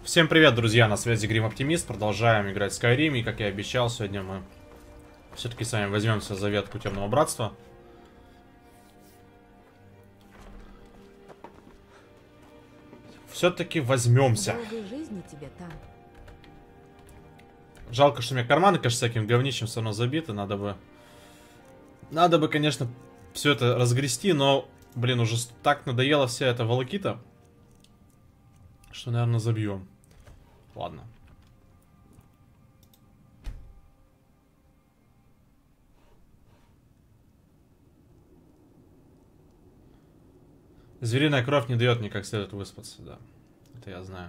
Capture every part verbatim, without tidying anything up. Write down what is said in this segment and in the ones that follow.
Всем привет, друзья, на связи Грим Оптимист. Продолжаем играть в Skyrim, и, как я обещал, сегодня мы все-таки с вами возьмемся за ветку Темного Братства. Все-таки возьмемся. Долгой жизни тебе там. Жалко, что у меня карманы, конечно, всяким говнищем все равно забиты. Надо бы... Надо бы, конечно, все это разгрести, но, блин, уже так надоела вся эта волокита, что, наверное, забьем. Ладно. Звериная кровь не дает мне как следует выспаться, да. Это я знаю.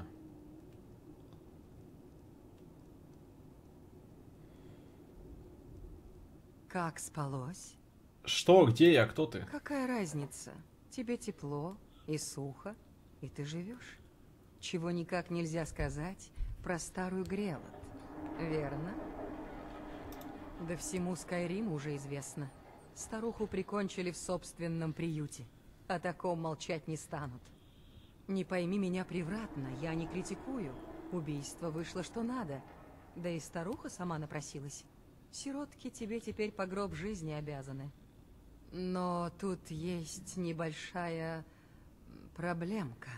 Как спалось? Что, где я, кто ты? Какая разница? Тебе тепло и сухо, и ты живешь. Чего никак нельзя сказать про старую Грелот, верно? Да всему Скайриму уже известно. Старуху прикончили в собственном приюте. О таком молчать не станут. Не пойми меня превратно, я не критикую. Убийство вышло что надо. Да и старуха сама напросилась. Сиротки тебе теперь по гроб жизни обязаны. Но тут есть небольшая проблемка.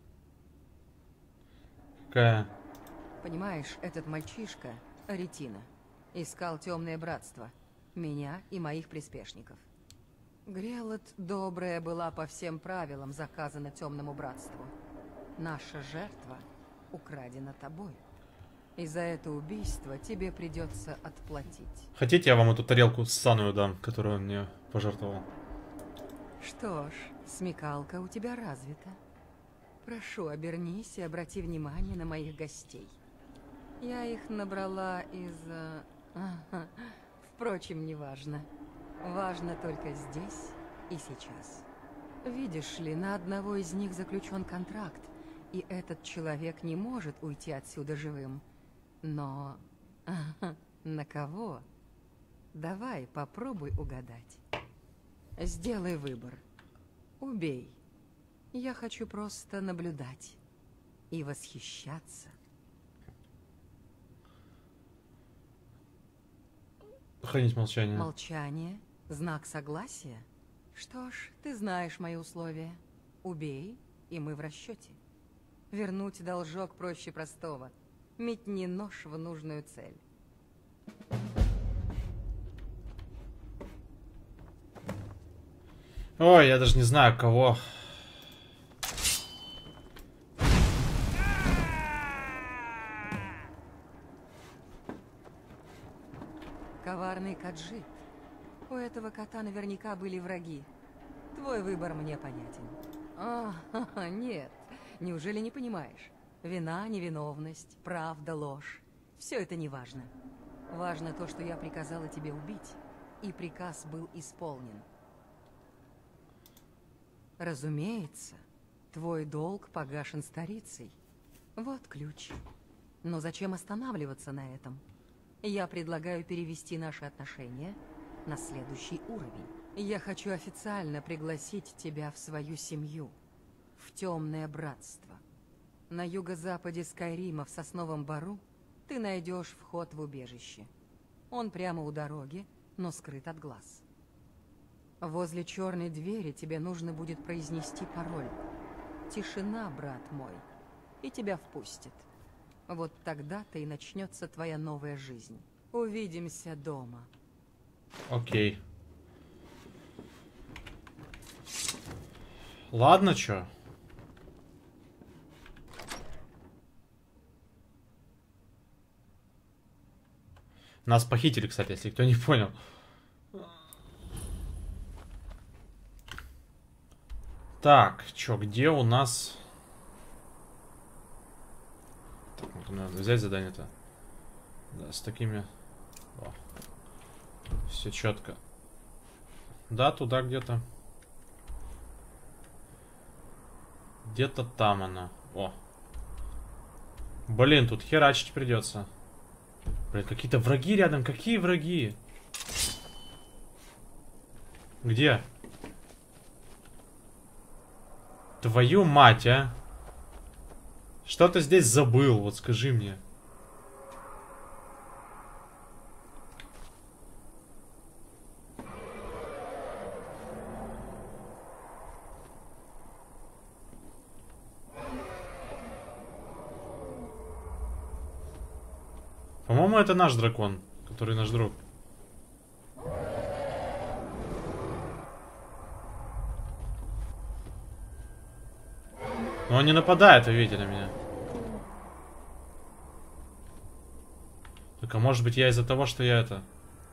Какая? Понимаешь, этот мальчишка, Аретина, искал Темное Братство. Меня и моих приспешников. Грелот добрая была по всем правилам заказана Темному Братству. Наша жертва украдена тобой. И за это убийство тебе придется отплатить. Хотите, я вам эту тарелку ссаную дам, которую он мне пожертвовал? Что ж, смекалка у тебя развита. Прошу, обернись и обрати внимание на моих гостей. Я их набрала из... Ага. Впрочем, не важно. Важно только здесь и сейчас. Видишь ли, на одного из них заключен контракт, и этот человек не может уйти отсюда живым. Но... Ага. На кого? Давай, попробуй угадать. Сделай выбор. Убей. Я хочу просто наблюдать и восхищаться. Хранить молчание. Молчание – знак согласия? Что ж, ты знаешь мои условия. Убей, и мы в расчете. Вернуть должок проще простого. Метни нож в нужную цель. Ой, я даже не знаю, кого... Коварный Каджит. У этого кота наверняка были враги. Твой выбор мне понятен. А, ха-ха, нет. Неужели не понимаешь? Вина, невиновность, правда, ложь. Все это не важно. Важно то, что я приказала тебе убить, и приказ был исполнен. Разумеется, твой долг погашен старицей. Вот ключ. Но зачем останавливаться на этом? Я предлагаю перевести наши отношения на следующий уровень. Я хочу официально пригласить тебя в свою семью, в Темное Братство. На юго-западе Скайрима, в Сосновом Бору, ты найдешь вход в убежище. Он прямо у дороги, но скрыт от глаз. Возле черной двери тебе нужно будет произнести пароль. Тишина, брат мой, и тебя впустят. Вот тогда-то и начнется твоя новая жизнь. Увидимся дома. Окей. Ладно, чё? Нас похитили, кстати, если кто не понял. Так, чё, где у нас... Так, ну, надо взять задание-то. Да, с такими... Все четко. Да, туда где-то. Где-то там она. О. Блин, тут херачить придется. Блин, какие-то враги рядом. Какие враги? Где? Твою мать, а? Что ты здесь забыл? Вот скажи мне. По-моему, это наш дракон, который наш друг. Но он не нападает, вы видели меня. Только может быть я из-за того, что я это...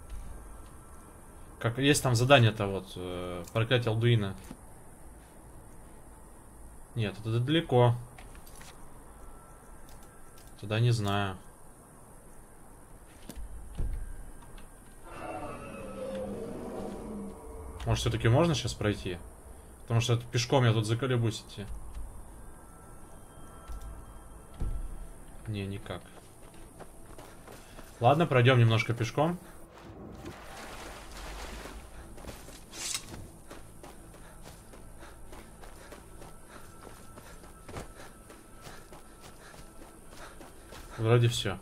Как есть там задание-то вот, э, проклятие Алдуина. Нет, это далеко. Тогда не знаю. Может, все-таки можно сейчас пройти? Потому что это пешком я тут заколебусь идти. Не, никак. Ладно, пройдем немножко пешком. Вроде все.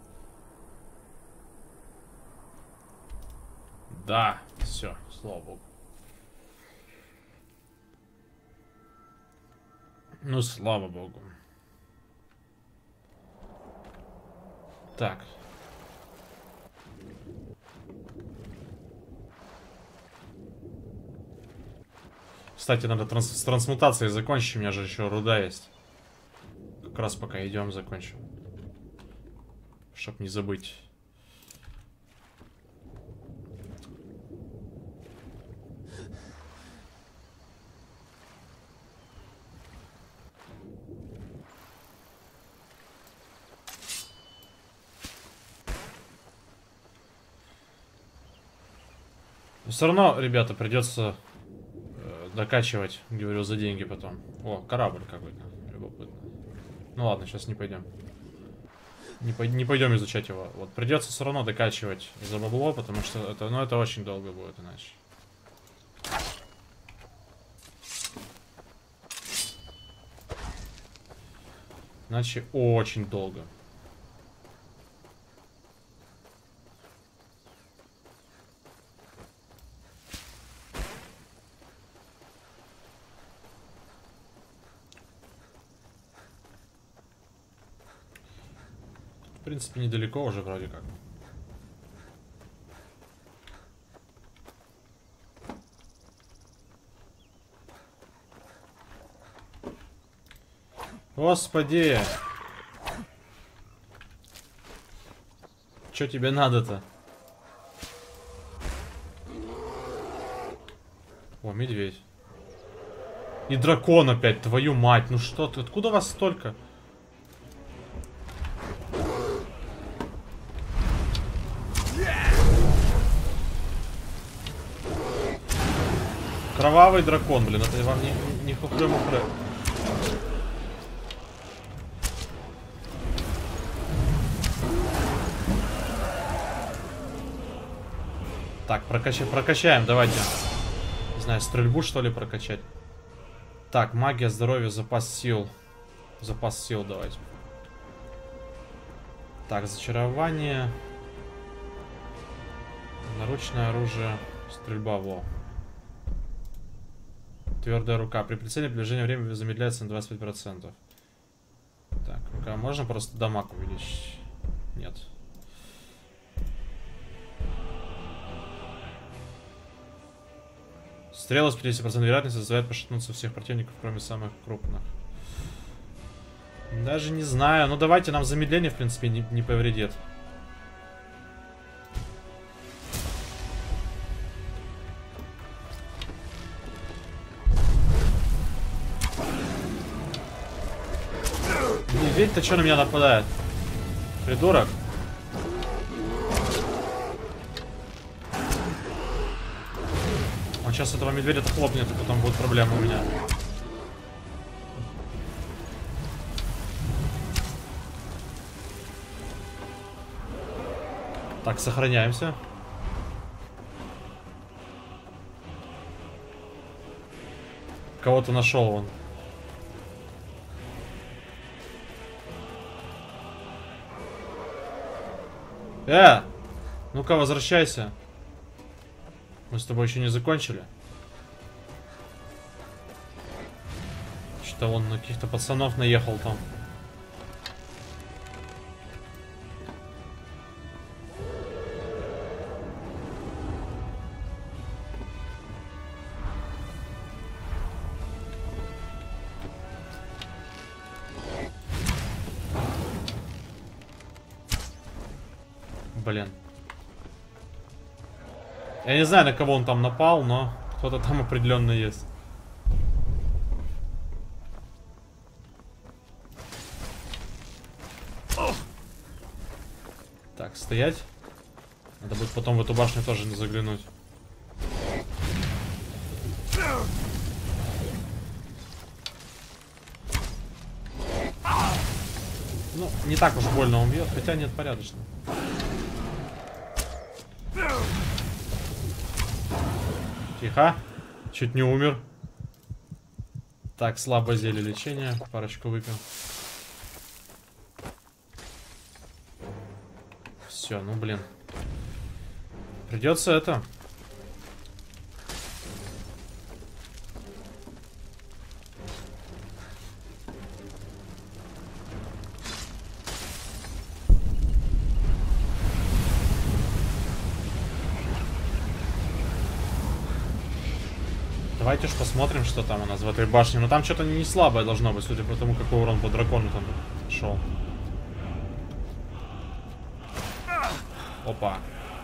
Да, все, слава богу. Ну, слава богу. Так. Кстати, надо транс с трансмутацией закончить. У меня же еще руда есть. Как раз пока идем, закончим. Чтоб не забыть. Но все равно, ребята, придется э, докачивать, говорю, за деньги потом. О, корабль какой-то. Любопытно. Ну ладно, сейчас не пойдем. Не, по не пойдем изучать его. Вот придется все равно докачивать за бабло, потому что это, ну, это очень долго будет иначе. Иначе очень долго. В принципе, недалеко уже вроде как. Господи! Чё тебе надо-то? О, медведь. И дракон опять, твою мать. Ну что ты, откуда вас столько? Кровавый дракон, блин, это вам не, не хухры-мухры. Так, прокачаем, прокачаем, давайте. Не знаю, стрельбу что ли прокачать. Так, магия, здоровье, запас сил. Запас сил давайте. Так, зачарование. Наручное оружие. Стрельба, во. Твердая рука. При прицеле приближение время замедляется на двадцать пять процентов. Так, рука. Можно просто дамаг увеличить? Нет. Стрела с пятьдесят процентов вероятности заставляет пошатнуться всех противников, кроме самых крупных. Даже не знаю. Ну давайте, нам замедление, в принципе, не, не повредит. Медведь-то что на меня нападает? Придурок. Он сейчас этого медведя-то хлопнет, и потом будут проблемы у меня. Так, сохраняемся. Кого-то нашел он. Э! Ну-ка, возвращайся. Мы с тобой еще не закончили. Что-то он на каких-то пацанов наехал там. Блин. Я не знаю, на кого он там напал, но кто-то там определенно есть. Так, стоять. Надо будет потом в эту башню тоже не заглянуть. Ну, не так уж больно он бьет, хотя нет, порядочно. Тихо. Чуть не умер. Так, слабое зелье лечения. Парочку выпил. Все, ну блин. Придется это. Давайте ж посмотрим, что там у нас в этой башне. Но там что-то не слабое должно быть, судя по тому, какой урон по дракону там шел. Опа.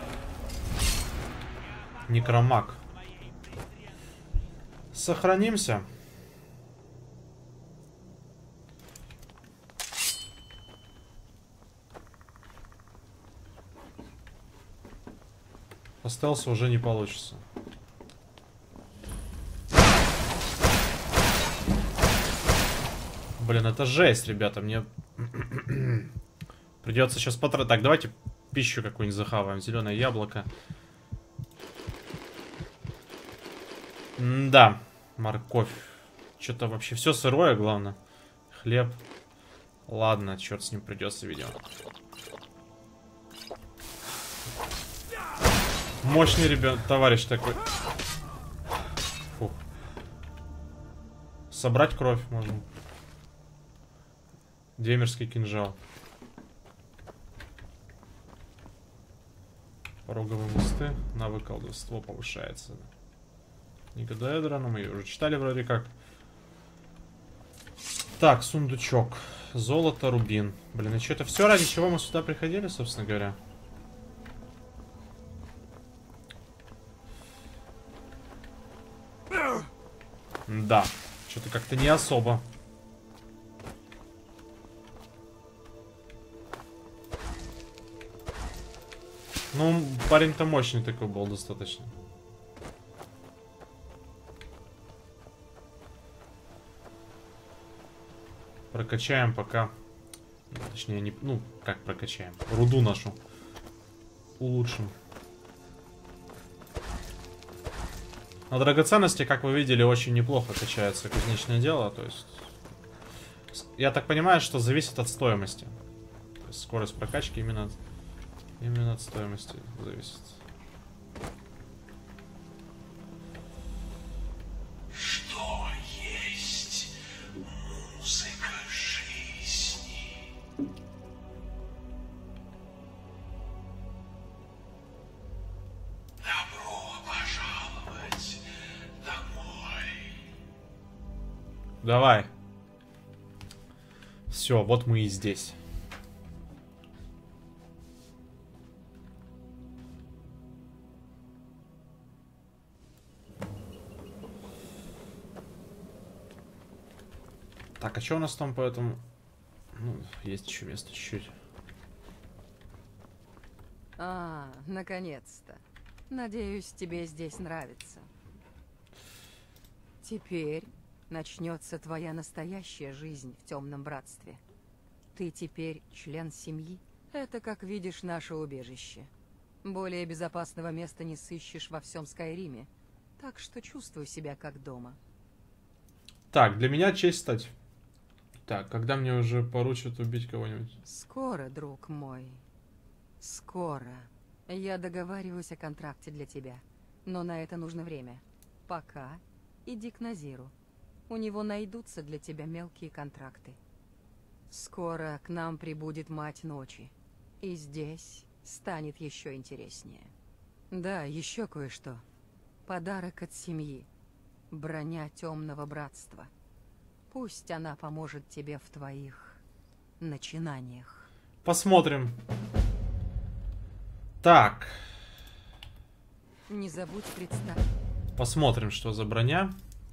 Некромаг. Сохранимся. По стелсу уже не получится. Блин, это жесть, ребята. Мне придется сейчас потратить. Так, давайте пищу какую-нибудь захаваем. Зеленое яблоко. М да, морковь. Что-то вообще все сырое, главное. Хлеб. Ладно, черт с ним, придется, видимо. Мощный ребят, товарищ такой. Фух. Собрать кровь можно. Демерский кинжал. Пороговые мосты. Навык колдовство повышается. Никодаэдра, но мы ее уже читали вроде как. Так, сундучок. Золото, рубин. Блин, и что это все, ради чего мы сюда приходили, собственно говоря? Да, что-то как-то не особо. Ну, парень-то мощный такой был достаточно. Прокачаем пока. Точнее, не... Ну, как прокачаем? Руду нашу улучшим. На драгоценности, как вы видели, очень неплохо качается кузнечное дело. То есть, я так понимаю, что зависит от стоимости. То есть, скорость прокачки именно от... Именно от стоимости зависит. Что есть музыка жизни? Добро пожаловать домой. Давай. Все, вот мы и здесь. Так, а что у нас там по этому? Ну, есть еще место чуть-чуть. А, наконец-то. Надеюсь, тебе здесь нравится. Теперь начнется твоя настоящая жизнь в Темном Братстве. Ты теперь член семьи. Это, как видишь, наше убежище. Более безопасного места не сыщешь во всем Скайриме. Так что чувствуй себя как дома. Так, для меня честь стать. Так, когда мне уже поручат убить кого-нибудь? Скоро, друг мой. Скоро. Я договариваюсь о контракте для тебя. Но на это нужно время. Пока иди к Назиру. У него найдутся для тебя мелкие контракты. Скоро к нам прибудет Мать Ночи. И здесь станет еще интереснее. Да, еще кое-что. Подарок от семьи. Броня Темного Братства. Пусть она поможет тебе в твоих начинаниях. Посмотрим. Так. Не забудь представить. Посмотрим, что за броня.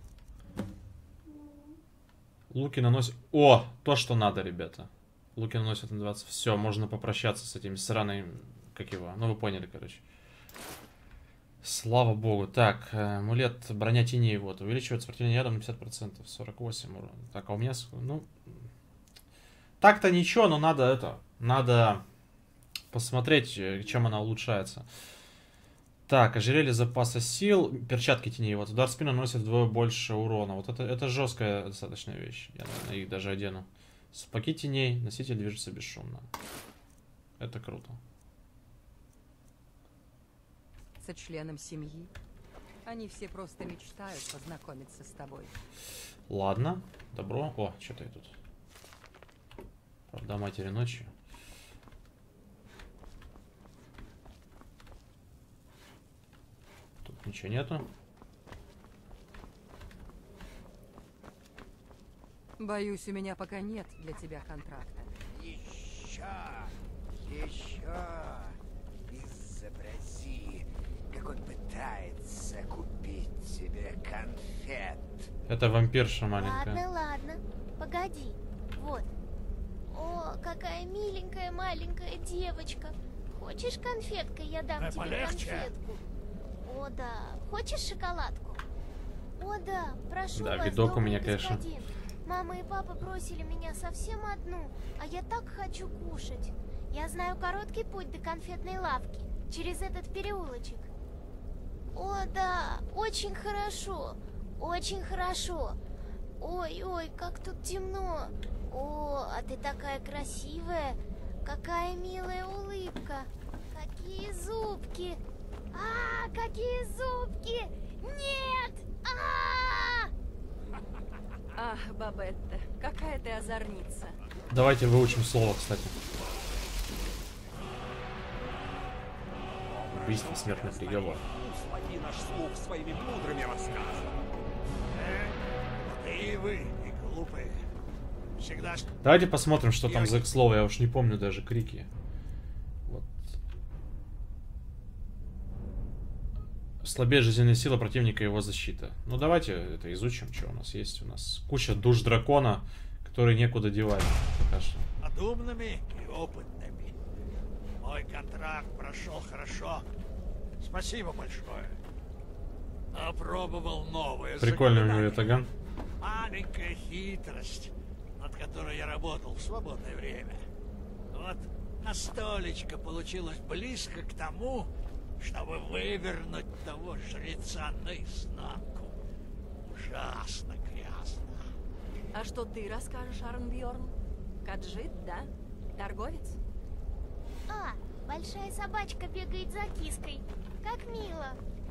Луки наносят... О, то, что надо, ребята. Луки наносят на двадцать. Все, можно попрощаться с этими сраными... Как его? Ну, вы поняли, короче. Слава богу. Так, амулет, броня теней. Вот, увеличивает сопротивление ядом на пятьдесят процентов. сорок восемь урона. Так, а у меня... Ну... Так-то ничего, но надо это... Надо посмотреть, чем она улучшается. Так, ожерелье запаса сил, перчатки теней. Вот, удар в спину наносит вдвое больше урона. Вот это, это жесткая достаточно вещь. Я, наверное, их даже одену. Сапоги теней, носитель движется бесшумно. Это круто. Со членом семьи. Они все просто мечтают познакомиться с тобой. Ладно, добро. О, что-то я тут. Правда, матери ночью. Тут ничего нету. Боюсь, у меня пока нет для тебя контракта. Еще, еще изобрази, как он пытается купить себе конфет. Это вампирша маленькая. Ладно, ладно. Погоди. Вот. О, какая миленькая маленькая девочка. Хочешь конфеткой? Я дам Э, тебе полегче. конфетку. О, да. Хочешь шоколадку? О, да. Прошу Да, вас, видок у добрый меня, конечно. господин. Мама и папа бросили меня совсем одну, а я так хочу кушать. Я знаю короткий путь до конфетной лавки, через этот переулочек. О, да, очень хорошо, очень хорошо. Ой-ой, как тут темно. О, а ты такая красивая, какая милая улыбка. Какие зубки. А, какие зубки. Нет! А! Ах, Бабетта, какая ты озорница. Давайте выучим слово, кстати. Убийство, смертный приговор. Услади наш слух своими мудрыми рассказами. Э, и вы, и глупые. Всегда... Давайте посмотрим, что там за слово. Я уж не помню даже крики. Вот. Слабее жизненная сила противника и его защита. Ну давайте это изучим, что у нас есть. У нас куча душ дракона, которые некуда девать пока что. Над умными и опытными. Мой контракт прошел хорошо. Спасибо большое. Опробовал новое Прикольный у него заклинание. ятаган. Маленькая хитрость, над которой я работал в свободное время. Вот настолечко получилось близко к тому, чтобы вывернуть того жреца наизнанку. Ужасно грязно. А что ты расскажешь, Арнбьорн? Каджит, да? Торговец? А, большая собачка бегает за киской. Как мило.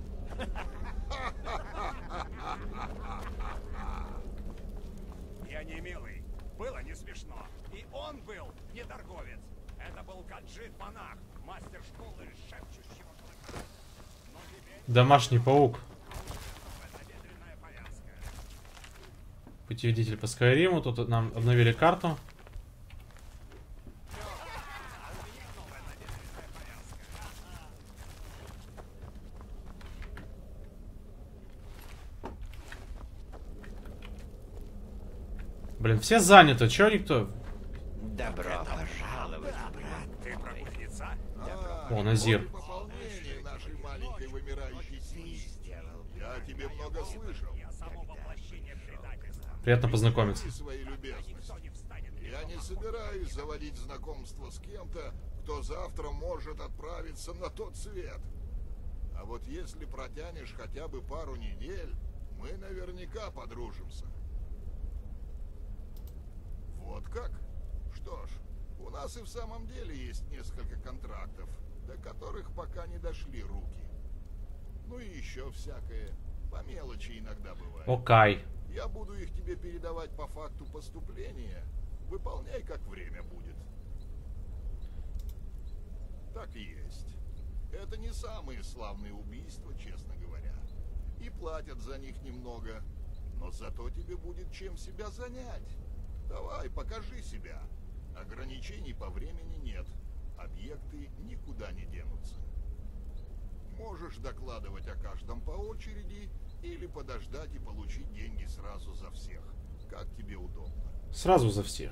Я не милый. Было не смешно. И он был не торговец. Это был Каджит-монах, мастер школы шепчущего клыка. Но теперь Домашний паук. набедренная повязка. Путеводитель по Скайриму. Тут нам обновили карту. Блин, все заняты. Чего никто? Добро пожаловать, брат. Ты про кузнеца? О, Назир. Пополнение нашей маленькой вымирающей семьи. Я о тебе много слышал. Я само воплощение предательства. Приятно познакомиться. И свои любезности. Я не собираюсь заводить знакомство с кем-то, кто завтра может отправиться на тот свет. А вот если протянешь хотя бы пару недель, мы наверняка подружимся. Вот как? Что ж, У нас и в самом деле есть несколько контрактов, до которых пока не дошли руки. Ну и еще всякое, по мелочи иногда бывает. Окей. Я буду их тебе передавать по факту поступления. Выполняй, как время будет. Так и есть. Это не самые славные убийства, честно говоря. И платят за них немного. Но зато тебе будет чем себя занять. Давай, покажи себя. Ограничений по времени нет. Объекты никуда не денутся. Можешь докладывать о каждом по очереди или подождать и получить деньги сразу за всех. Как тебе удобно. Сразу за всех.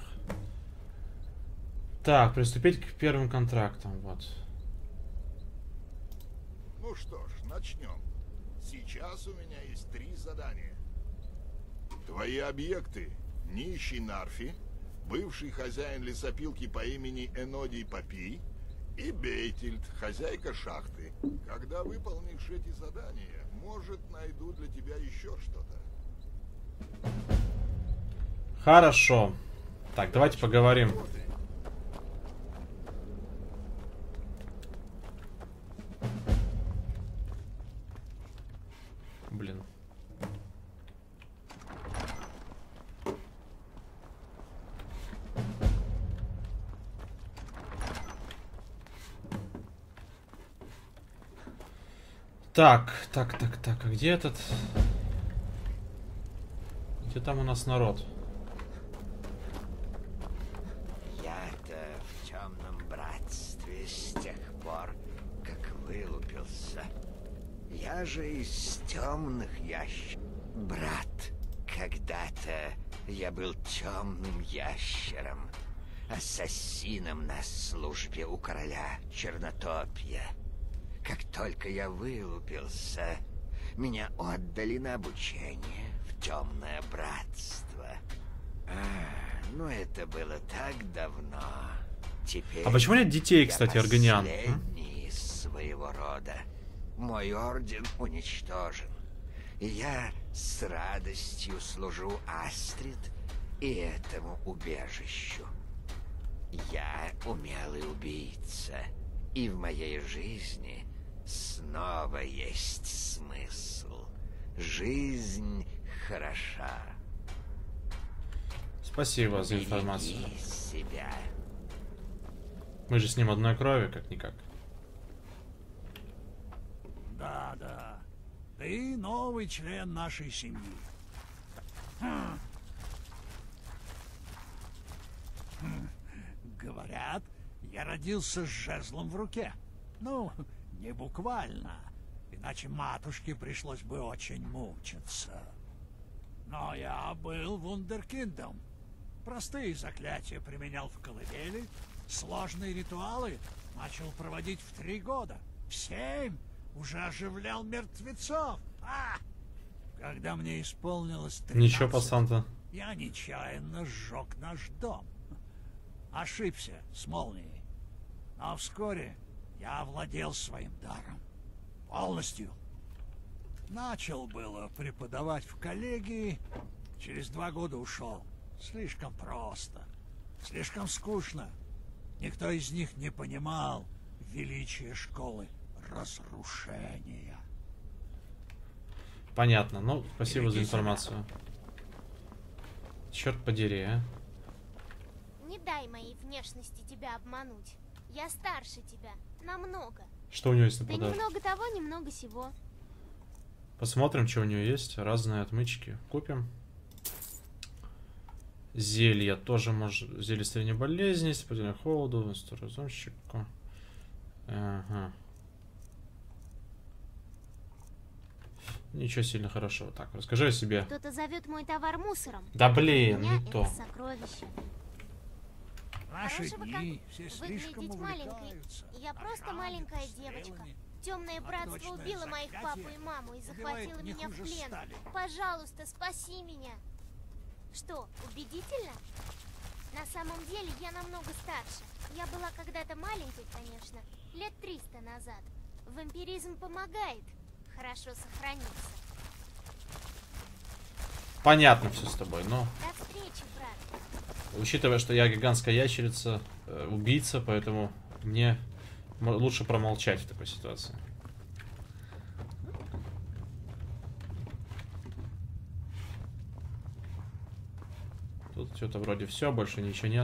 Так, приступить к первым контрактам. Вот. Ну что ж, начнем. Сейчас у меня есть три задания. Твои объекты. Нищий Нарфи, бывший хозяин лесопилки по имени Энодий Попи и Бейтильд, хозяйка шахты. Когда выполнишь эти задания, может, найду для тебя еще что-то. Хорошо. Так, давайте поговорим. Блин. Так, так, так, так, а где этот? Где там у нас народ? Я-то в темном братстве с тех пор, как вылупился. Я же из темных ящеров. Брат, когда-то я был темным ящером, ассасином на службе у короля Чернотопья. Как только я вылупился, меня отдали на обучение в темное братство. А, ну это было так давно. Теперь А почему нет детей, кстати, Органиан? Последний из своего рода. Мой орден уничтожен. И я с радостью служу Астрид и этому убежищу. Я умелый убийца, и в моей жизни снова есть смысл. Жизнь хороша. Спасибо за информацию. Береги себя. Мы же с ним одной крови, как-никак. Да, да. Ты новый член нашей семьи. Хм. Хм. Говорят, я родился с жезлом в руке. Ну, не буквально. Иначе матушке пришлось бы очень мучиться. Но я был вундеркиндом. Простые заклятия применял в колыбели, сложные ритуалы начал проводить в три года. В семь уже оживлял мертвецов. А! Когда мне исполнилось тринадцать, Ничего, пацан-то. я нечаянно сжег наш дом. Ошибся с молнией. Но вскоре я овладел своим даром. Полностью. Начал было преподавать в коллегии, через два года ушел. Слишком просто, слишком скучно. Никто из них не понимал величия школы разрушения. Понятно. Ну, спасибо Береги за информацию. Черт подери, а. Не дай моей внешности тебя обмануть. Я старше тебя. Намного. Что у него есть на Да подарок? немного того, немного сего. Посмотрим, что у нее есть. Разные отмычки. Купим. Зелье тоже может. Зелье исцеления болезни, сопротивления холоду, разумщику. Ага. Ничего сильно хорошего. Так, расскажи о себе. Кто-то зовет мой товар мусором. Да У блин, меня не это то. сокровище. В наши Хорошего дни как все слишком выглядеть маленькой. увлекаются. Я просто ножами, маленькая девочка. стрелами. Темное братство Восточное убило моих заклятие папу и маму и убивает захватило не меня в хуже плен. стали. Пожалуйста, спаси меня. Что, убедительно? На самом деле я намного старше. Я была когда-то маленькой, конечно, лет триста назад. Вампиризм помогает хорошо сохраниться. понятно все с тобой, но... До встречи, брат. Учитывая, что я гигантская ящерица, э, убийца, поэтому мне лучше промолчать в такой ситуации. Тут что-то вроде все, больше ничего нет.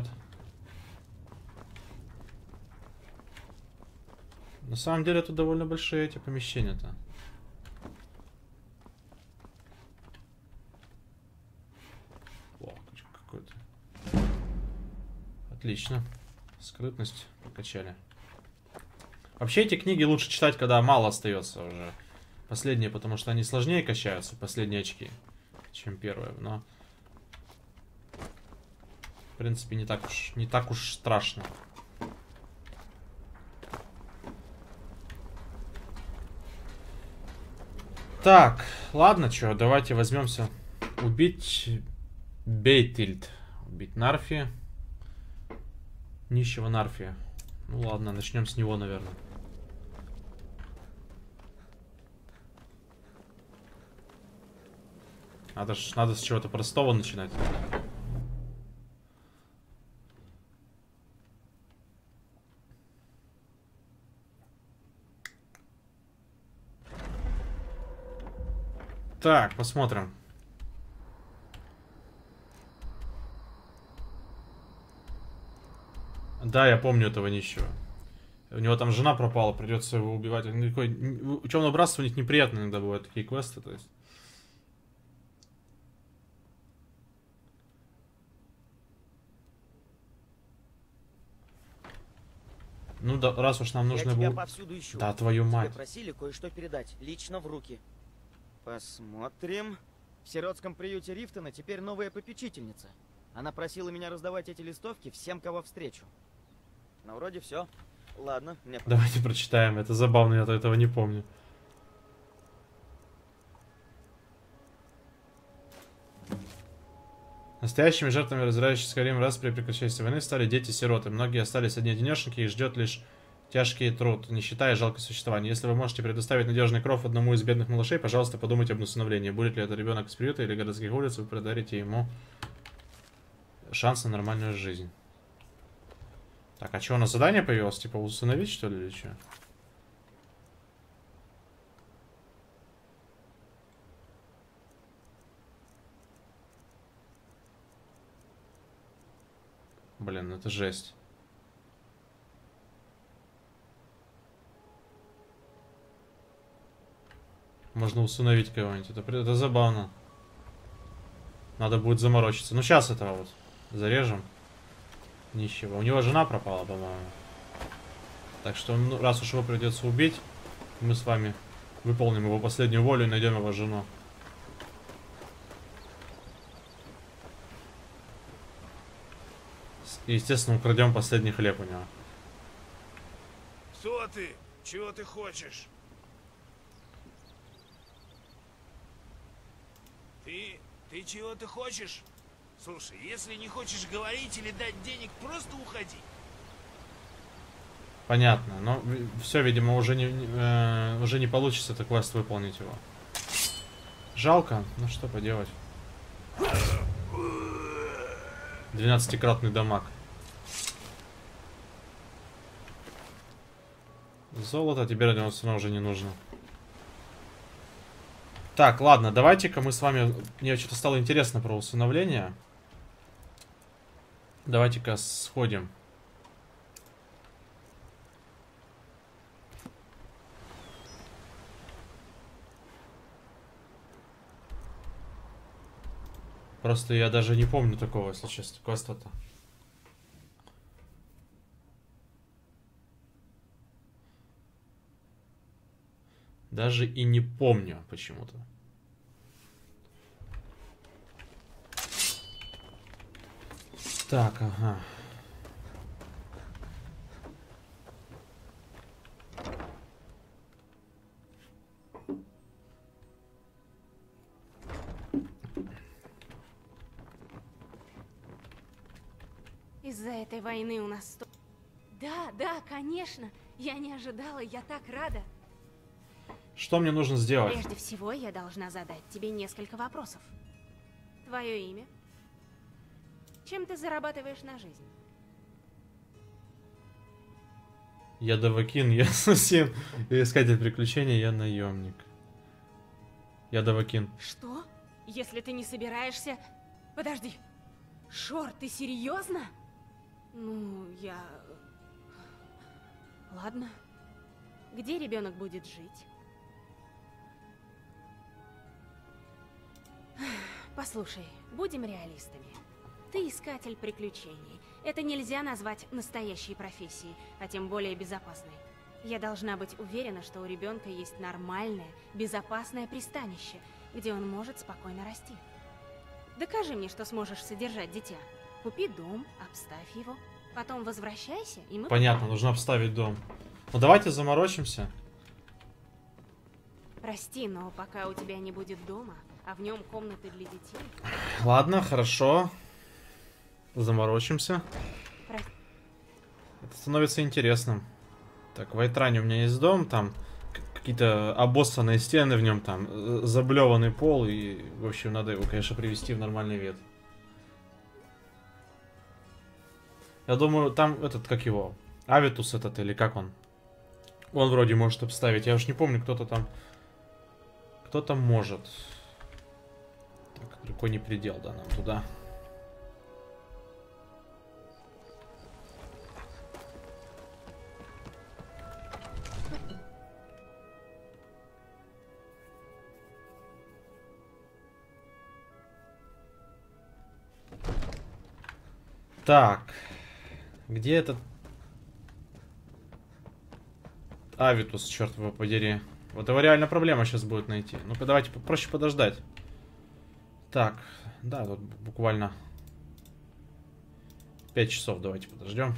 На самом деле тут довольно большие эти помещения-то. О, какой-то. Отлично. Скрытность покачали. Вообще эти книги лучше читать, когда мало остается уже. Последние, потому что они сложнее качаются, последние очки, чем первые. Но в принципе не так уж не так уж страшно. Так, ладно, что, давайте возьмемся убить Бейтильд, убить Нарфи, нищего Нарфи. Ну ладно, начнем с него, наверное. Надо, ж, надо с чего-то простого начинать. Так, посмотрим. Да, я помню этого нищего. У него там жена пропала, придется его убивать. Ученое братство у них неприятно иногда бывают такие квесты, то есть. Ну да, раз уж нам нужно было... повсюду ищу. Да, твою мать. Тебе просили кое-что передать, лично в руки. Посмотрим. В сиротском приюте Рифтона теперь новая попечительница. Она просила меня раздавать эти листовки всем, кого встречу. Ну, вроде все. Ладно, мне... Давайте прочитаем. Это забавно, я этого не помню. Настоящими жертвами разразившейся скорее раз при прекращении войны стали дети-сироты. Многие остались одни-одинешеньки, их ждет лишь тяжкий труд, нищета и жалкое существование. Если вы можете предоставить надежный кров одному из бедных малышей, пожалуйста, подумайте об усыновлении. Будет ли это ребенок из приюта или городских улиц, вы подарите ему шанс на нормальную жизнь. Так, а что, у нас задание появилось? Типа усыновить, что ли, или что? Блин, это жесть. Можно усыновить кого-нибудь. Это, это забавно. Надо будет заморочиться. Ну, сейчас этого вот зарежем. Нищего. У него жена пропала, по-моему. Так что, ну, раз уж его придется убить, мы с вами выполним его последнюю волю и найдем его жену. И, естественно, украдем последний хлеб у него. Кто ты? Чего ты хочешь? Ты... Ты чего-то хочешь? Слушай, если не хочешь говорить или дать денег, просто уходи. Понятно, но все, видимо, уже не, э, уже не получится этот квест выполнить его. Жалко, ну что поделать. двенадцатикратный дамаг. Золото теперь для нас все равно уже не нужно. Так, ладно, давайте-ка мы с вами... Мне что-то стало интересно про усыновление. Давайте-ка сходим. Просто я даже не помню такого, если честно, квеста-то. Даже и не помню почему-то. Так, ага. Из-за этой войны у нас... сто- Да, да, конечно. Я не ожидала, я так рада. Что мне нужно сделать? Прежде всего, я должна задать тебе несколько вопросов. Твое имя? Чем ты зарабатываешь на жизнь? Я Давакин, я ассасин, я искатель приключений, я наемник. Я Давакин. Что? Если ты не собираешься... Подожди. Шор, ты серьезно? Ну, я... Ладно. Где ребенок будет жить? Послушай, будем реалистами. Ты искатель приключений. Это нельзя назвать настоящей профессией, а тем более безопасной. Я должна быть уверена, что у ребенка есть нормальное, безопасное пристанище, где он может спокойно расти. Докажи мне, что сможешь содержать дитя. Купи дом, обставь его, потом возвращайся, и мы... Понятно, нужно обставить дом. Ну давайте заморочимся. Прости, но пока у тебя не будет дома, а в нем комнаты для детей... Ладно, хорошо. Заморочимся. Про... Это становится интересным. Так, в Айтране у меня есть дом, там какие-то обоссанные стены в нем, там заблеванный пол, и, в общем, надо его, конечно, привести в нормальный вид. Я думаю, там этот, как его, Авитус этот, или как он? Он вроде может обставить, я уж не помню, кто-то там, кто-то может. Так, далеко не предел, да, нам туда. Так, где этот Авитус, черт его подери. Вот его реально проблема сейчас будет найти. Ну-ка, давайте проще подождать. Так, да, тут буквально пять часов давайте подождем.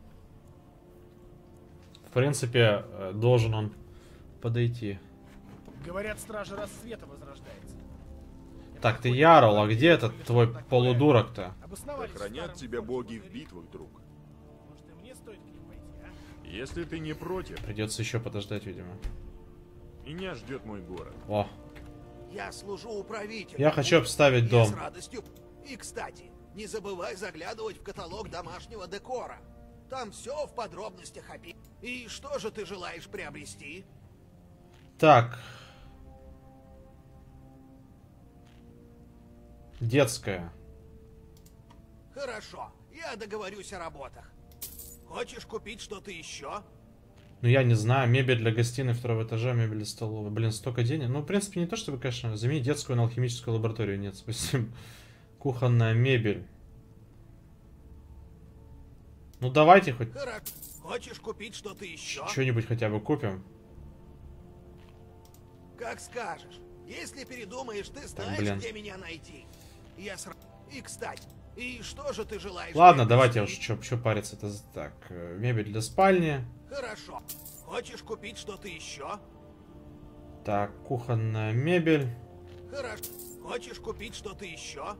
В принципе, должен он подойти. Говорят, стража рассвета возрождается. Так, ты Ярл, а где этот твой полудурок-то? Хранят тебя боги в битвах, друг. Может, и мне стоит к ним пойти, а? Если ты не против. Придется еще подождать, видимо. Меня ждет мой город. О. Я служу управителю. Я хочу обставить Я дом. с радостью. И, кстати, не забывай заглядывать в каталог домашнего декора. Там все в подробностях описано. И что же ты желаешь приобрести? Так. Детская. Хорошо, я договорюсь о работах. Хочешь купить что-то еще? Ну, я не знаю. Мебель для гостиной второго этажа, мебель для столовой. Блин, столько денег. Ну, в принципе, не то, чтобы, конечно, заменить детскую на алхимическую лабораторию. Нет, спасибо. Кухонная мебель. Ну, давайте хоть... Хорошо. Хочешь купить что-то еще? Что-нибудь хотя бы купим. Как скажешь. Если передумаешь, ты знаешь, блин. где меня найти. Я сра... И, кстати, и что же ты желаешь? Ладно, приобрести? давайте уж что, что париться. Это так, мебель для спальни. Хорошо. Хочешь купить что-то еще? Так, кухонная мебель. Хорошо. Хочешь купить что-то еще?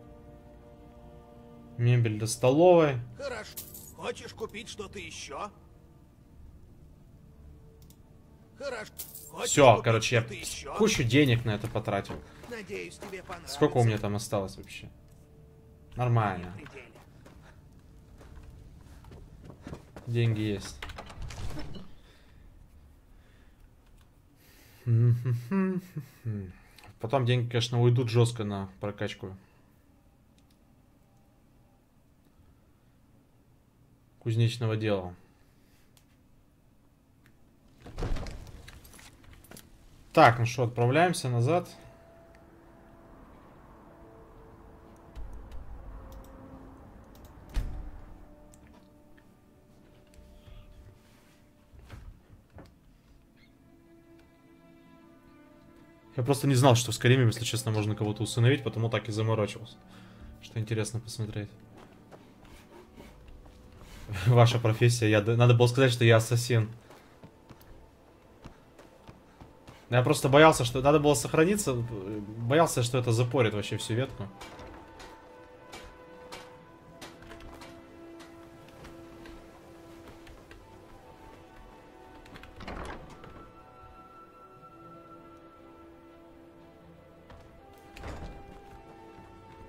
Мебель для столовой. Хорошо. Хочешь купить что-то еще? Хорошо. Все, короче, я еще? кучу денег на это потратил. Надеюсь, тебе понравится. Сколько у меня там осталось вообще? Нормально. Деньги есть. Потом деньги, конечно, уйдут жестко на прокачку. Кузнечного дела. Так, ну что, отправляемся назад. Я просто не знал, что в Скайриме, если честно, можно кого-то усыновить, потому так и заморочился. Что интересно посмотреть. Ваша профессия. Я... Надо было сказать, что я ассасин. Я просто боялся, что... Надо было сохраниться. Боялся, что это запорит вообще всю ветку.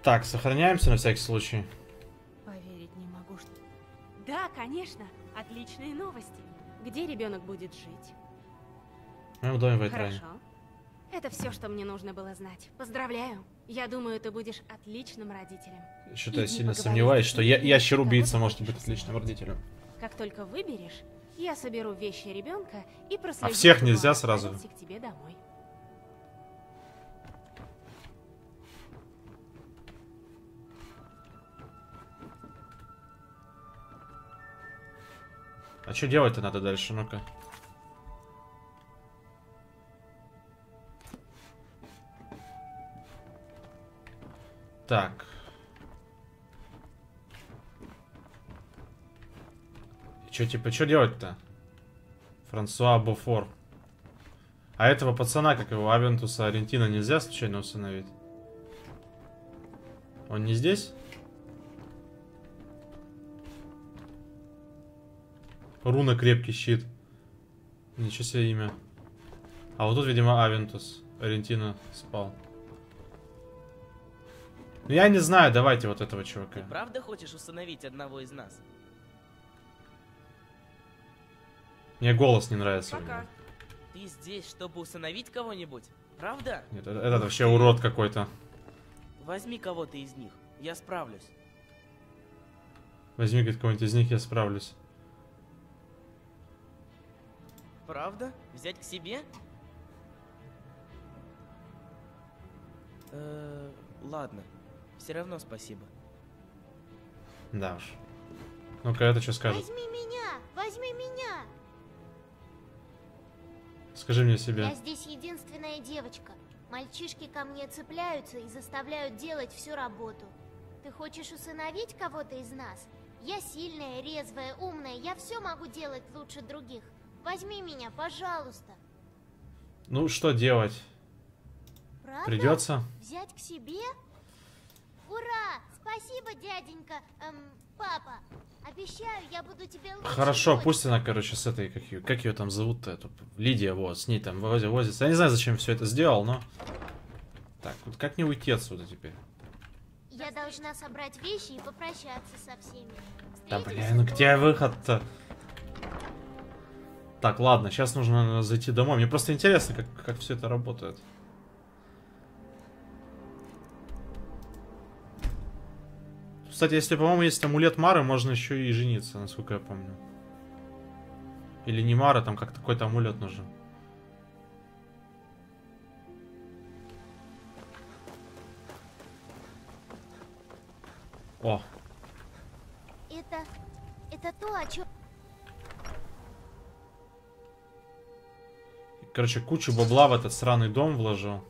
Так, сохраняемся на всякий случай. Поверить не могу, что... Да, конечно. Отличные новости. Где ребенок будет жить? Мы в доме Вайтране. Хорошо. Это все, что мне нужно было знать. Поздравляю. Я думаю, ты будешь отличным родителем. Что-то я Иди сильно поговори сомневаюсь, с что я, детьми, ящер-убийца кого может ты быть хочешь отличным родителем. Как только выберешь, я соберу вещи ребенка и прослежу, А всех чтобы нельзя он сразу? отправился к тебе домой. А что делать-то надо дальше? Ну-ка. Так. Что, типа, что делать-то? Франсуа Бофор. А этого пацана, как его, Авентуса Арентино, нельзя случайно усыновить? Он не здесь? Руна крепкий щит. Ничего себе имя. А вот тут, видимо, Авентус. Арентино спал. Ну я не знаю, давайте вот этого чувака. Ты правда хочешь усыновить одного из нас? Мне голос не нравится. Пока. Ты здесь, чтобы усыновить кого-нибудь? Правда? Нет, это, это вообще урод какой-то. Возьми кого-то из них, я справлюсь. Возьми кого-нибудь из них, я справлюсь. Правда? Взять к себе? Э, ладно. Все равно спасибо. Да уж. Ну-ка, это что скажет? Возьми меня! Возьми меня! Скажи мне себе. Я здесь единственная девочка. Мальчишки ко мне цепляются и заставляют делать всю работу. Ты хочешь усыновить кого-то из нас? Я сильная, резвая, умная. Я все могу делать лучше других. Возьми меня, пожалуйста. Ну, что делать? Правда? Придется. Взять к себе? Ура! Спасибо, дяденька. Эм, папа. Обещаю, я буду тебе лучше. Хорошо, дочь. пусть она, короче, с этой, как ее, как ее там зовут-то, эту, Лидия, вот, с ней там возя, возится. Я не знаю, зачем все это сделал, но... Так, вот как не уйти отсюда теперь? Я должна собрать вещи и попрощаться со всеми. Да Встретимся блин, ну дома. где выход-то? Так, ладно, сейчас нужно наверное, зайти домой. Мне просто интересно, как, как все это работает. Кстати, если, по-моему, есть амулет Мары, можно еще и жениться, насколько я помню. Или не Мара, там как какой-то амулет нужен. О, Это... это то, о чем... короче, кучу бабла в этот сраный дом вложил.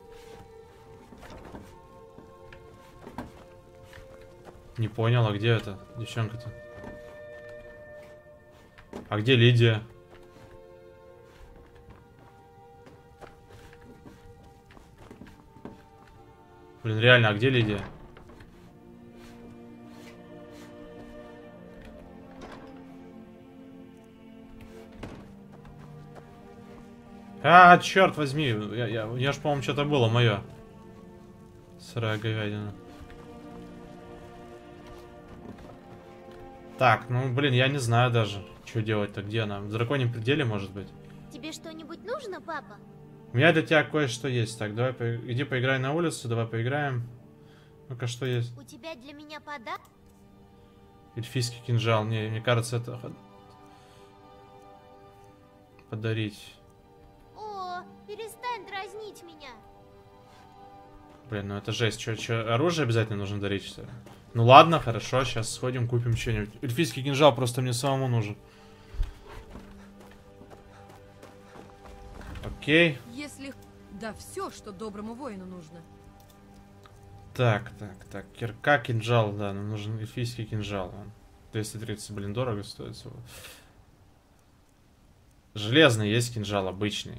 Не понял, а где это, девчонка-то? А где Лидия? Блин, реально, а где Лидия? А, черт возьми, я, я, у меня ж, по-моему, что-то было мое. Сырая говядина. Так, ну, блин, я не знаю даже, что делать-то, где она? В драконьем пределе, может быть? Тебе что-нибудь нужно, папа? У меня для тебя кое-что есть. Так, давай, по... иди поиграй на улицу, давай поиграем. Ну-ка, что есть? У тебя для меня подарок? Эльфийский кинжал. Не, мне кажется, это... Подарить. О, перестань дразнить меня. Блин, ну это жесть. Чё, чё, оружие обязательно нужно дарить, что ли? Ну ладно, хорошо, сейчас сходим, купим что-нибудь. Эльфийский кинжал просто мне самому нужен. Окей. Если... Да все, что доброму воину нужно. Так, так, так. Кирка, кинжал, да, нам нужен эльфийский кинжал. Он двести тридцать, блин, дорого стоит всего. Железный есть кинжал, обычный.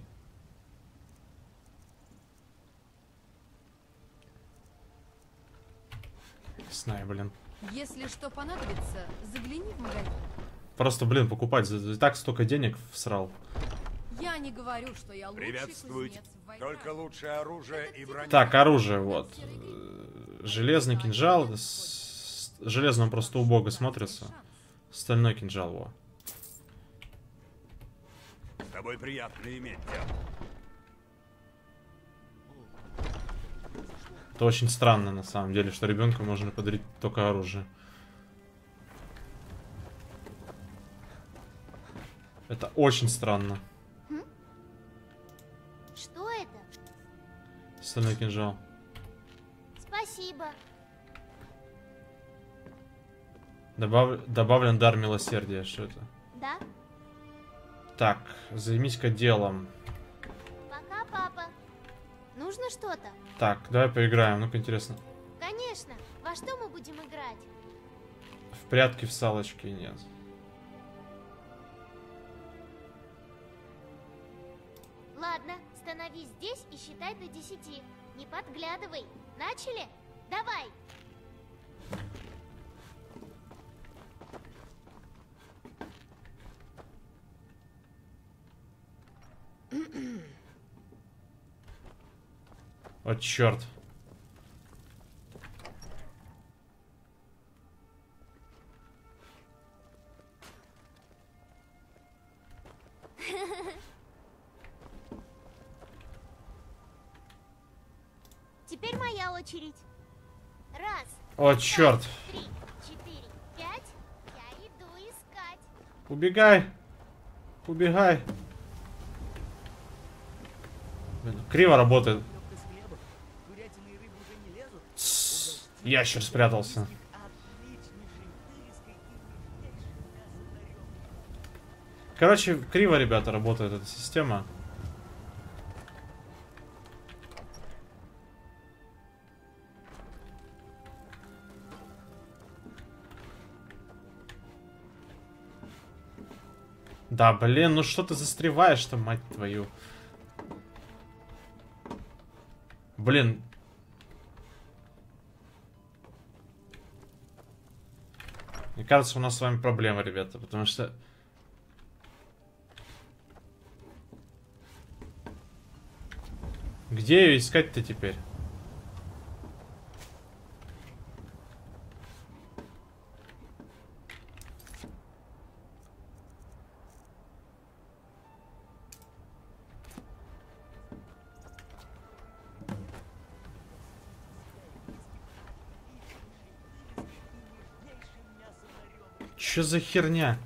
Знаю, блин. Если что понадобится, загляни в магазин. Просто, блин, покупать. За, за так столько денег всрал. Я не говорю, что я лучший Приветствуйте. кузнец в войне. Только лучшее оружие и броня. Так, оружие, вот. железный кинжал. С... Железный он просто убого смотрится. Стальной кинжал, во. С тобой приятно иметь дело. Это очень странно, на самом деле, что ребенку можно подарить только оружие. Это очень странно. Хм? Что это? Стальной кинжал. Спасибо. Добав... Добавлен дар милосердия. Что это? Да? Так, займись-ка делом. Пока, папа. Нужно что-то? Так, давай поиграем. Ну-ка, интересно. Конечно. Во что мы будем играть? В прятки, в салочки нет. Ладно, становись здесь и считай до десяти. Не подглядывай. Начали? Давай. О, черт. Теперь моя очередь. Раз. О, черт. Три, четыре, пять. Я иду искать. Убегай. Убегай. Блин, криво работает. Тссс, ящер спрятался. Короче, криво, ребята, работает эта система. Да, блин, ну что ты застреваешь-то, мать твою? Блин. Мне кажется, у нас с вами проблема, ребята, потому что... Где ее искать-то теперь? Что за херня?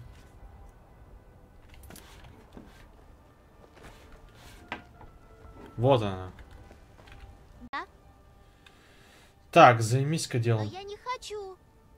Вот она. Да? Так, займись-ка Но делом. я не хочу.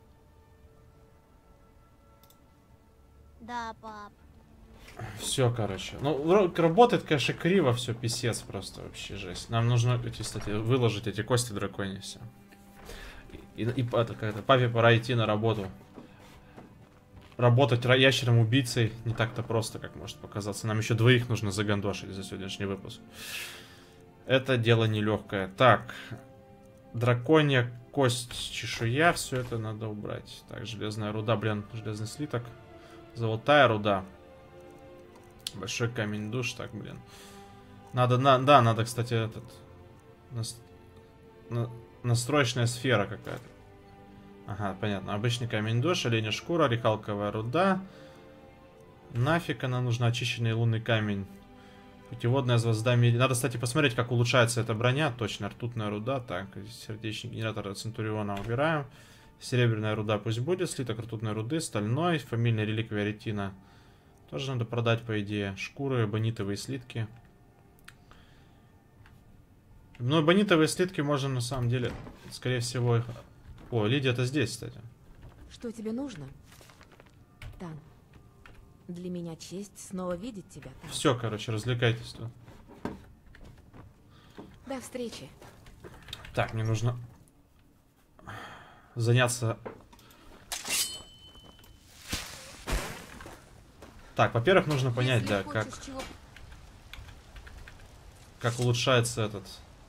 Да, пап. Все, короче. Ну, работает, конечно, криво, все, писец просто, вообще жесть. Нам нужно, эти, кстати, выложить эти кости драконьи все. И, и, и папе пора идти на работу. Работать ящером-убийцей не так-то просто, как может показаться. Нам еще двоих нужно загандошить за сегодняшний выпуск. Это дело нелегкое. Так. Драконья кость, чешуя. Все это надо убрать. Так, железная руда, блин, железный слиток. Золотая руда. Большой камень душ. Так, блин. Надо, на, да, надо, кстати, этот... Нас, на, настроечная сфера какая-то. Ага, понятно. Обычный камень душ, оленя шкура, рехалковая руда. Нафиг она нужна? Очищенный лунный камень. Путеводная звезда меди. Надо, кстати, посмотреть, как улучшается эта броня. Точно, ртутная руда. Так, сердечный генератор Центуриона убираем. Серебряная руда пусть будет. Слиток ртутной руды. Стальной. Фамильная реликвия ретина. Тоже надо продать, по идее. Шкуры, бонитовые слитки. Но бонитовые слитки можно, на самом деле, скорее всего, их... О, Лидия-то здесь, кстати. Что тебе нужно? Тан, для меня честь снова видеть тебя. Тан. Все, короче, развлекайтесь тут. До встречи. Так, мне нужно заняться... Так, во-первых, нужно понять, да, как... Чего... Как улучшается этот...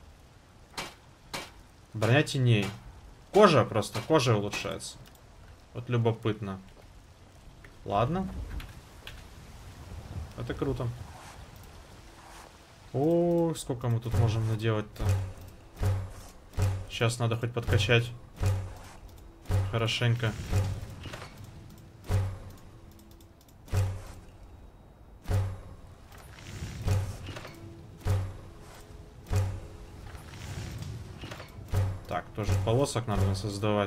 Броня теней. Кожа просто, кожа улучшается. Вот любопытно. Ладно. Это круто. О, сколько мы тут можем наделать-то. Сейчас сейчас надо хоть подкачать хорошенько. Так, тоже полосок надо создавать.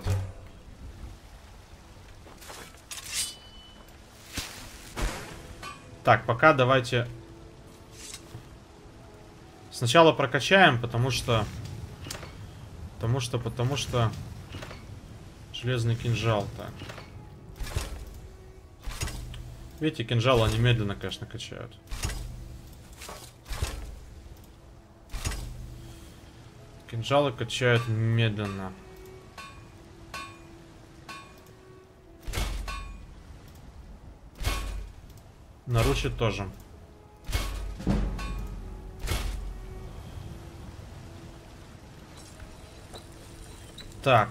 Так, пока давайте сначала прокачаем, потому что... Потому что, потому что... Железный кинжал, так. Видите, кинжалы они медленно, конечно, качают. Кинжалы качают медленно. Наручи тоже. Так.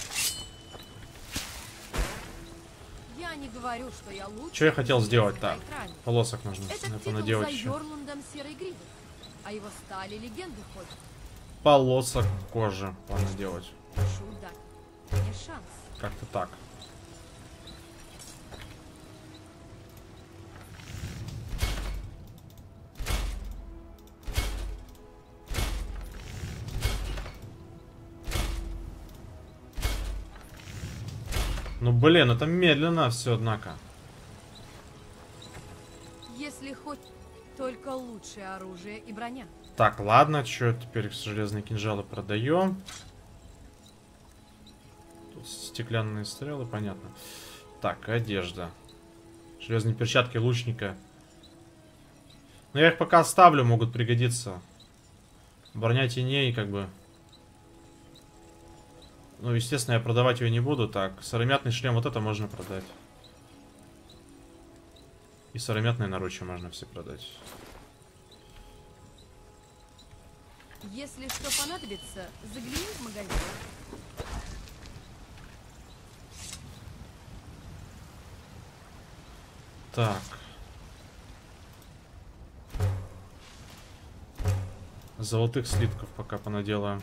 Я не говорю, что я лучше. Что я хотел сделать? Так. Полосок нужно Это это титул наделать за еще. Йорландом Серой Гривы. А его стали легенды ходят. Полосок кожи надо делать. Чудо. Не шанс. Как-то так. Ну блин, это медленно все, однако. Если хоть только лучшее оружие и броня. Так, ладно, что теперь железные кинжалы продаем. Тут стеклянные стрелы, понятно. Так, одежда. Железные перчатки лучника. Но я их пока оставлю, могут пригодиться. Броня теней, как бы. Ну, естественно, я продавать ее не буду. Так, сыромятный шлем, вот это можно продать. И сыромятные наручи можно все продать. Если что понадобится, загляни в магазин. Так. Золотых слитков пока понаделаем.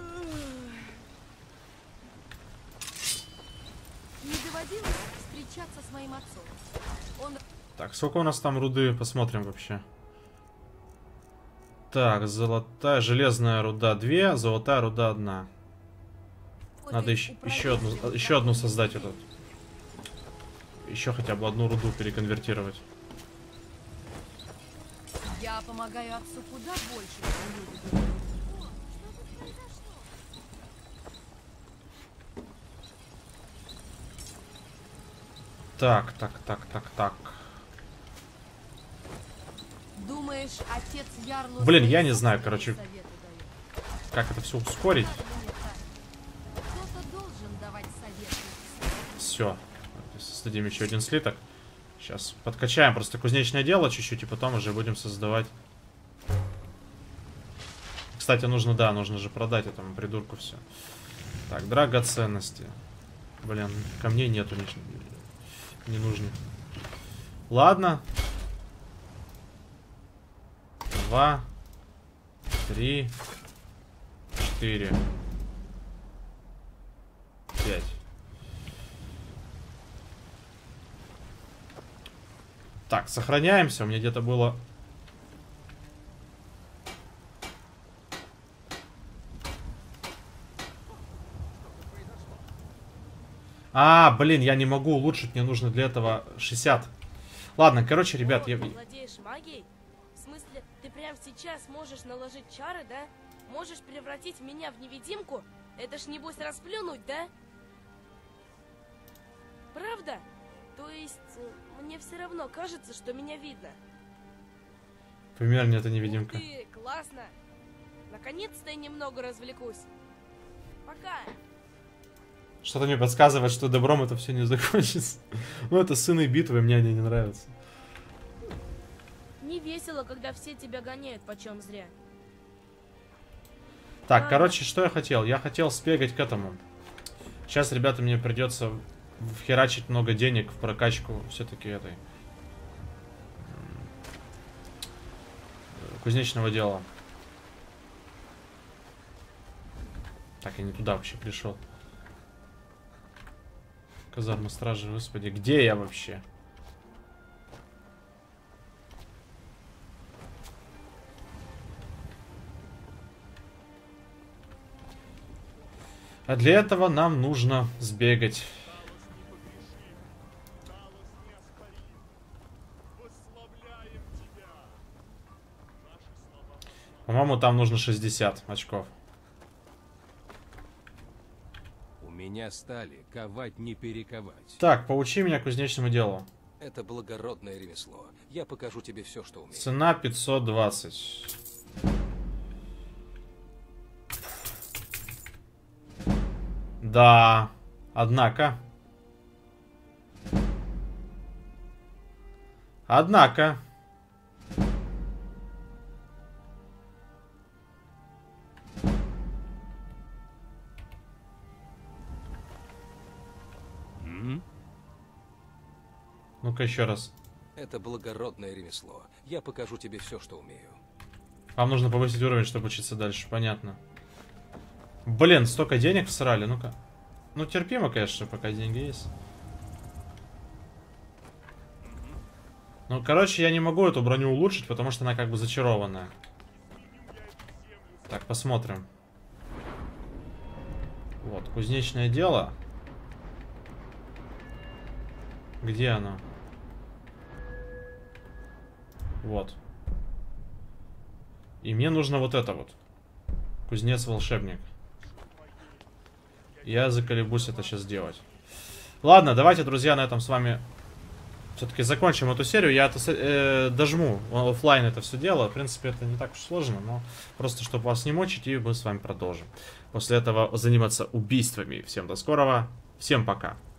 Не доводилось встречаться с моим отцом. Он... Так, сколько у нас там руды? Посмотрим вообще. Так, золотая, железная руда две, золотая руда одна. Надо еще, еще одну, еще одну создать этот. Еще хотя бы одну руду переконвертировать. Я помогаю отцу куда больше, чем люди. Так, так, так, так, так. Думаешь, отец Ярлу... Блин, я не знаю, короче, как это все ускорить. Кто-то должен давать советы. Все. Создадим еще один слиток. Сейчас подкачаем просто кузнечное дело чуть-чуть, и потом уже будем создавать. Кстати, нужно, да, нужно же продать этому придурку все. Так, драгоценности. Блин, камней нету, не, не нужно. Ладно. Два, три, четыре, пять. Так, сохраняемся. У меня где-то было... А, блин, я не могу улучшить. Мне нужно для этого шестьдесят. Ладно, короче, ребят, я... Владеешь магией? В смысле, ты прямо сейчас можешь наложить чары, да? Можешь превратить меня в невидимку? Это ж небось расплюнуть, да? Правда? То есть, мне все равно кажется, что меня видно. Примерно это невидимка. Ух ты, классно. Наконец-то я немного развлекусь. Пока. Что-то мне подсказывает, что добром это все не закончится. Ну, это сыны битвы, мне они не нравятся. Не весело, когда все тебя гоняют почем зря. Так, короче, что я хотел? Я хотел спегать к этому. Сейчас, ребята, мне придется вхерачить много денег в прокачку все-таки этой кузнечного дела. Так, я не туда вообще пришел. Казарма стражи, господи, где я вообще? А для этого нам нужно сбегать. По-моему, там нужно шестьдесят очков. У меня стали ковать не перековать. Так, поучи меня кузнечному делу. Это благородное ремесло. Я покажу тебе все, что умею. Цена пятьсот двадцать. Да, однако. Однако. Mm-hmm. Ну-ка еще раз. Это благородное ремесло. Я покажу тебе все, что умею. Вам нужно повысить уровень, чтобы учиться дальше. Понятно. Блин, столько денег всрали. Ну-ка. Ну, терпимо, конечно, пока деньги есть. Ну, короче, я не могу эту броню улучшить, потому что она как бы зачарованная. Так, посмотрим. Вот, кузнечное дело. Где оно? Вот. И мне нужно вот это вот. Кузнец-волшебник. Я заколебусь это сейчас делать. Ладно, давайте, друзья, на этом с вами все-таки закончим эту серию. Я это, э, дожму офлайн это все дело. В принципе, это не так уж сложно, но просто, чтобы вас не мочить, и мы с вами продолжим. После этого заниматься убийствами. Всем до скорого. Всем пока.